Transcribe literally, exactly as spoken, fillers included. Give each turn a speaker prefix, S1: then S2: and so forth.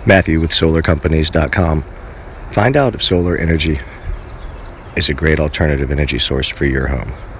S1: Matthew with solar companies dot com. Find out if solar energy is a great alternative energy source for your home.